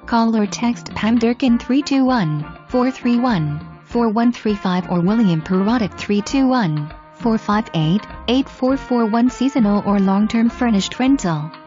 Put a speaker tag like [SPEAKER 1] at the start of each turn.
[SPEAKER 1] Call or text Pam Durkin 321-431-4135 or William Perrottic 321-458-8441. Seasonal or long-term furnished rental.